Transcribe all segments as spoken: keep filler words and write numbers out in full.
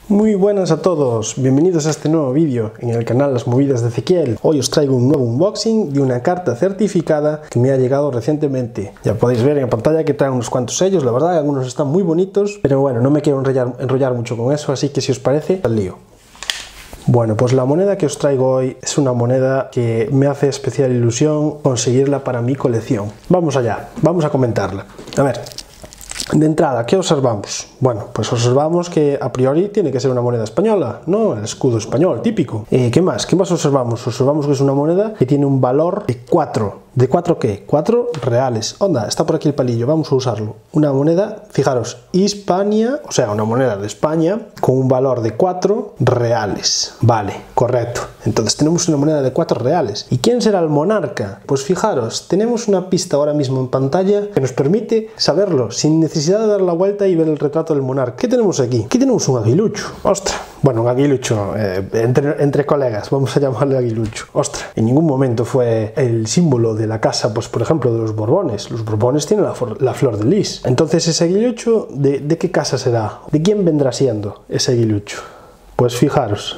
Muy buenas a todos, bienvenidos a este nuevo vídeo en el canal Las Movidas de Ezequiel. Hoy os traigo un nuevo unboxing de una carta certificada que me ha llegado recientemente. Ya podéis ver en pantalla que trae unos cuantos sellos, la verdad, algunos están muy bonitos, pero bueno, no me quiero enrollar, enrollar mucho con eso, así que si os parece, al lío. Bueno, pues la moneda que os traigo hoy es una moneda que me hace especial ilusión conseguirla para mi colección. Vamos allá, vamos a comentarla. A ver, de entrada, ¿qué observamos? Bueno, pues observamos que a priori tiene que ser una moneda española, ¿no? El escudo español, típico. Eh, ¿Qué más? ¿Qué más observamos? Observamos que es una moneda que tiene un valor de cuatro. ¿De cuatro qué? cuatro reales. Onda, está por aquí el palillo, vamos a usarlo. Una moneda, fijaros, Hispania, o sea, una moneda de España, con un valor de cuatro reales. Vale, correcto. Entonces tenemos una moneda de cuatro reales. ¿Y quién será el monarca? Pues fijaros, tenemos una pista ahora mismo en pantalla que nos permite saberlo, sin necesidad de dar la vuelta y ver el retrato del monarca. ¿Qué tenemos aquí? Aquí tenemos un aguilucho. Ostras. Bueno, un aguilucho, eh, entre, entre colegas, vamos a llamarle aguilucho. Ostras, en ningún momento fue el símbolo de la casa, pues por ejemplo, de los Borbones. Los Borbones tienen la, la flor de lis. Entonces, ese aguilucho, ¿de, ¿de qué casa será? ¿De quién vendrá siendo ese aguilucho? Pues fijaros.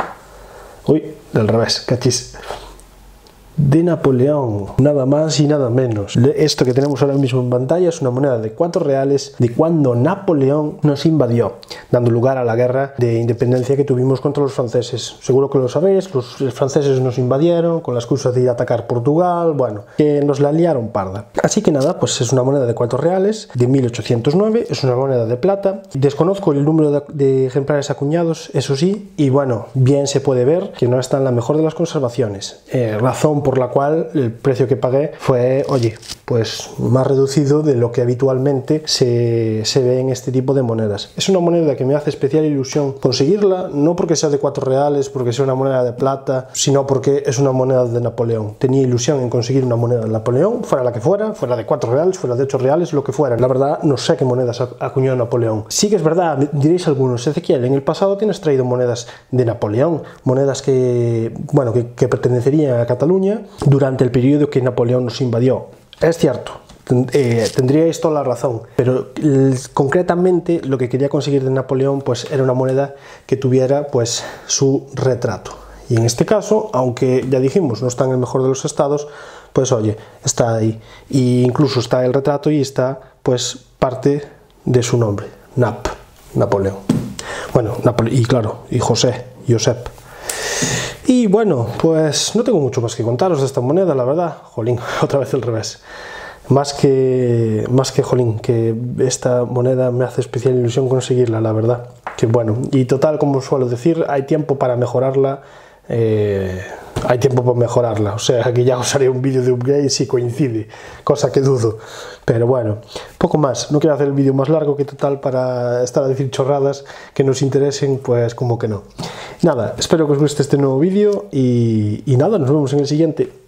Uy, del revés, cachis. De Napoleón, nada más y nada menos. Esto que tenemos ahora mismo en pantalla es una moneda de cuatro reales de cuando Napoleón nos invadió, dando lugar a la guerra de independencia que tuvimos contra los franceses. Seguro que lo sabéis, los franceses nos invadieron con la excusa de ir a atacar Portugal, bueno, que nos la liaron parda. Así que nada, pues es una moneda de cuatro reales de mil ochocientos nueve, es una moneda de plata. Desconozco el número de, de ejemplares acuñados, eso sí, y bueno, bien se puede ver que no está en la mejor de las conservaciones. Eh, razón por la cual el precio que pagué fue, oye, pues más reducido de lo que habitualmente se, se ve en este tipo de monedas. Es una moneda que me hace especial ilusión conseguirla, no porque sea de cuatro reales, porque sea una moneda de plata, sino porque es una moneda de Napoleón. Tenía ilusión en conseguir una moneda de Napoleón, fuera la que fuera, fuera de cuatro reales, fuera de ocho reales, lo que fuera. La verdad, no sé qué monedas acuñó Napoleón. Sí que es verdad, diréis algunos, Ezequiel, en el pasado tienes traído monedas de Napoleón, monedas que, bueno, que, que pertenecerían a Cataluña durante el periodo que Napoleón nos invadió. Es cierto, eh, tendríais toda la razón, pero eh, concretamente lo que quería conseguir de Napoleón pues era una moneda que tuviera pues su retrato. Y en este caso, aunque ya dijimos no está en el mejor de los estados, pues oye, está ahí. E incluso está el retrato y está pues parte de su nombre, Nap, Napoleón. Bueno, Napole y claro, y José, Josep. Y bueno, pues no tengo mucho más que contaros de esta moneda, la verdad. Jolín, otra vez al revés. Más que, más que jolín, que esta moneda me hace especial ilusión conseguirla, la verdad. Que bueno, y total, como suelo decir, hay tiempo para mejorarla. Eh, hay tiempo para mejorarla, o sea que ya os haré un vídeo de upgrade si coincide, cosa que dudo, pero bueno, poco más. No quiero hacer el vídeo más largo, que total, para estar a decir chorradas que nos interesen, pues como que no. Nada, espero que os guste este nuevo vídeo y, y nada, nos vemos en el siguiente.